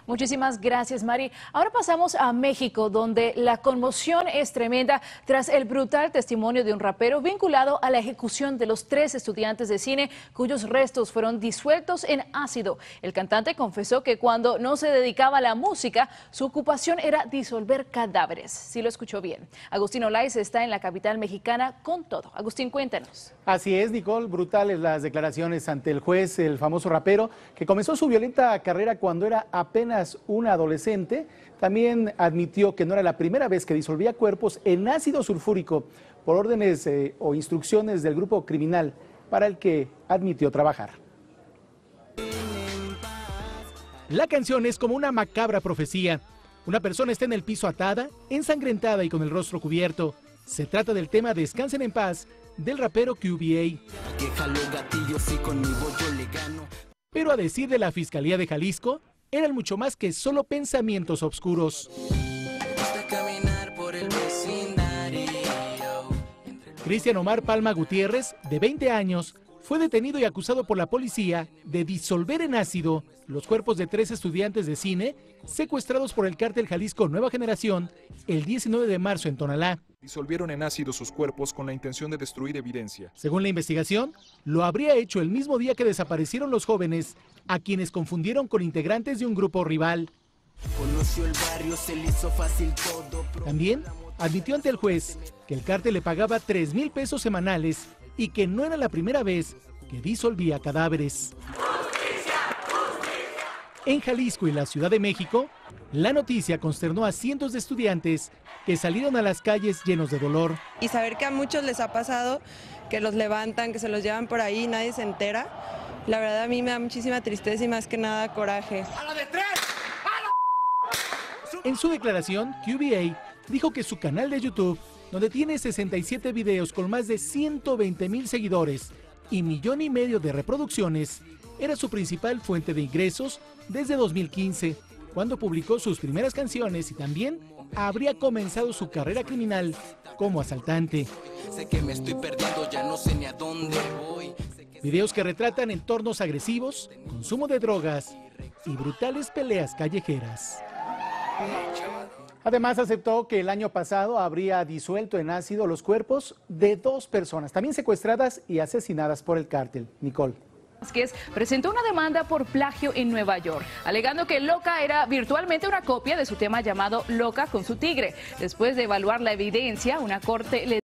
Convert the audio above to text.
Muchísimas gracias, Mari. Ahora pasamos a México, donde la conmoción es tremenda tras el brutal testimonio de un rapero vinculado a la ejecución de los 3 estudiantes de cine cuyos restos fueron disueltos en ácido. El cantante confesó que cuando no se dedicaba a la música, su ocupación era disolver cadáveres. Sí lo escuchó bien. Agustín Olaiz está en la capital mexicana con todo. Agustín, cuéntanos. Así es, Nicole, brutales las declaraciones ante el juez, el famoso rapero, que comenzó su violenta carrera cuando era apenas un adolescente. También admitió que no era la primera vez que disolvía cuerpos en ácido sulfúrico por órdenes o instrucciones del grupo criminal para el que admitió trabajar. La canción es como una macabra profecía. Una persona está en el piso atada, ensangrentada y con el rostro cubierto. Se trata del tema Descansen en paz del rapero QBA. Pero a decir de la Fiscalía de Jalisco, eran mucho más que solo pensamientos oscuros. Cristian Omar Palma Gutiérrez, de 20 años, fue detenido y acusado por la policía de disolver en ácido los cuerpos de 3 estudiantes de cine secuestrados por el cártel Jalisco Nueva Generación el 19 de marzo en Tonalá. Disolvieron en ácido sus cuerpos con la intención de destruir evidencia. Según la investigación, lo habría hecho el mismo día que desaparecieron los jóvenes, a quienes confundieron con integrantes de un grupo rival. También admitió ante el juez que el cártel le pagaba 3,000 pesos semanales y que no era la primera vez que disolvía cadáveres. En Jalisco y la Ciudad de México, la noticia consternó a cientos de estudiantes que salieron a las calles llenos de dolor. Y saber que a muchos les ha pasado, que los levantan, que se los llevan por ahí y nadie se entera, la verdad a mí me da muchísima tristeza y más que nada coraje. En su declaración, QBA dijo que su canal de YouTube, donde tiene 67 videos con más de 120,000 seguidores y 1,5 millones de reproducciones, era su principal fuente de ingresos desde 2015, cuando publicó sus primeras canciones y también habría comenzado su carrera criminal como asaltante. Sé que me estoy perdiendo, ya no sé ni a dónde voy. Videos que retratan entornos agresivos, consumo de drogas y brutales peleas callejeras. Además, aceptó que el año pasado habría disuelto en ácido los cuerpos de 2 personas, también secuestradas y asesinadas por el cártel. Nicole. Vázquez presentó una demanda por plagio en Nueva York, alegando que Loca era virtualmente una copia de su tema llamado Loca con su tigre. Después de evaluar la evidencia, una corte le